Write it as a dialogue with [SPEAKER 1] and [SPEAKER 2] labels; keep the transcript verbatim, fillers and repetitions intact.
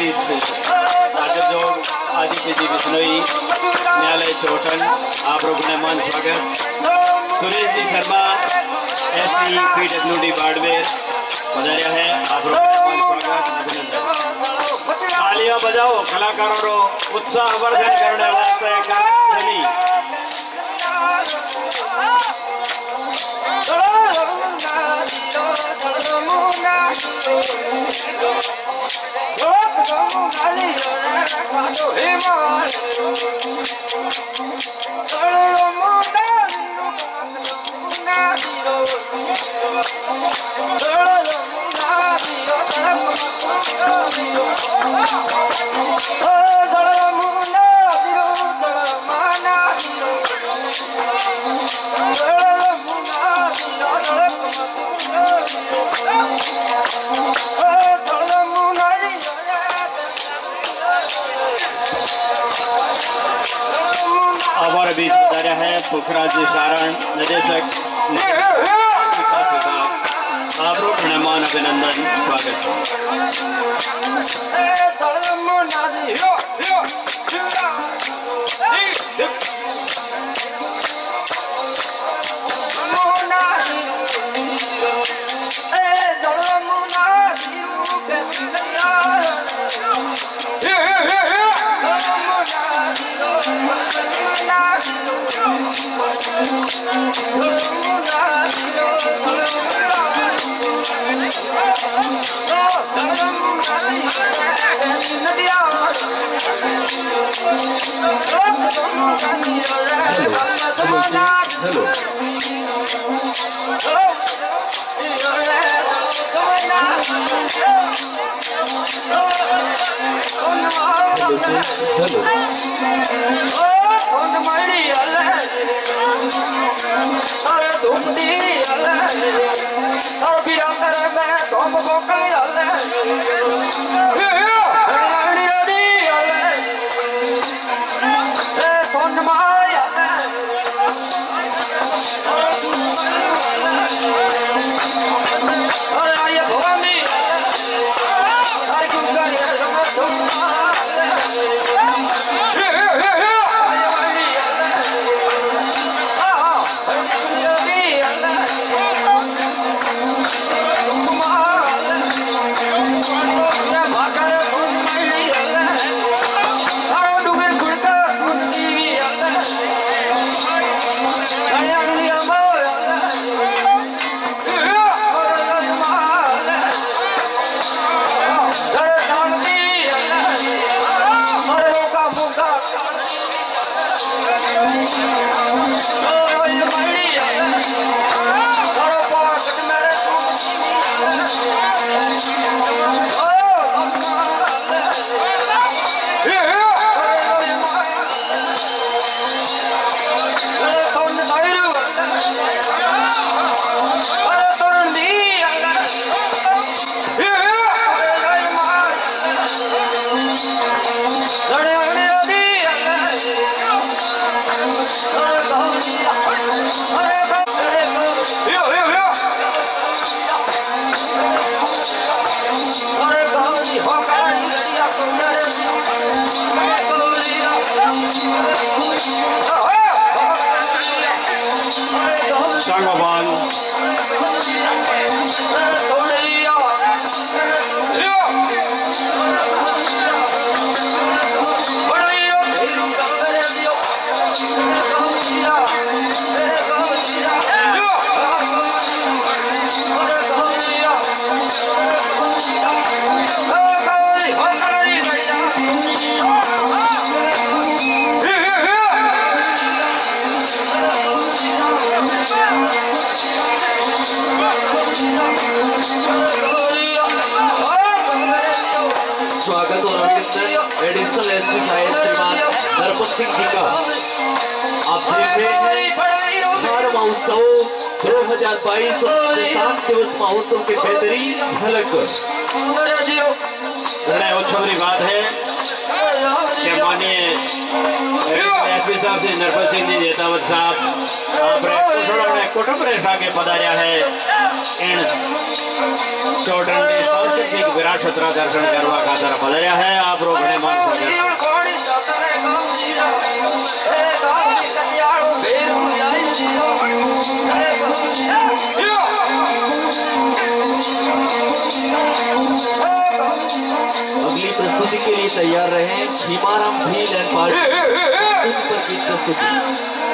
[SPEAKER 1] वरिष्ठ राजयोग आदित्य जी बिश्नोई न्यायालय चोटन आप लोगों ने मान स्वागत। Suresh ji Sharma S C P W D Barmer बजाया है, आप लोगों ने मान स्वागत अभिनंदन। तालियां बजाओ कलाकारों उत्साह वर्धन करने वास्ते धनी हमारे बीच बता है पुखराज सारण निदेशक विकास विभाग, आप लोग मान अभिनंदन स्वागत।
[SPEAKER 2] एडिशनल एसपी साहेब श्रीमान नरपत सिंह जी का आप देख रहे हैं हर महोत्सव दो हजार बाईस सात दिवस महोत्सव के बेहतरीन झलक।
[SPEAKER 1] बड़ा उत्सव की बात है कि माननीय एसपी साहब श्री नरपत सिंह जी जेतावत साहब आप कुटुंब आगे पधारिया है इन चौटन की सांस्कृतिक विरासत दर्शन करवा खातर पधारिया है। आप रोकने मान
[SPEAKER 2] अगली प्रस्तुति के लिए तैयार रहे। भीमाराम भील एंड पार्टी की प्रस्तुति।